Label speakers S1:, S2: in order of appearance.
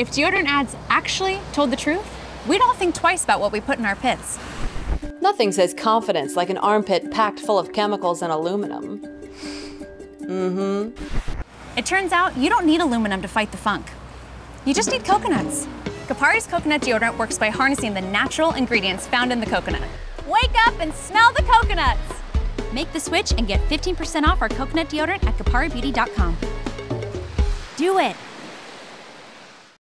S1: If deodorant ads actually told the truth, we'd all think twice about what we put in our pits.
S2: Nothing says confidence like an armpit packed full of chemicals and aluminum.
S1: It turns out you don't need aluminum to fight the funk. You just need coconuts. Kopari's coconut deodorant works by harnessing the natural ingredients found in the coconut. Wake up and smell the coconuts! Make the switch and get 15% off our coconut deodorant at koparibeauty.com. Do it!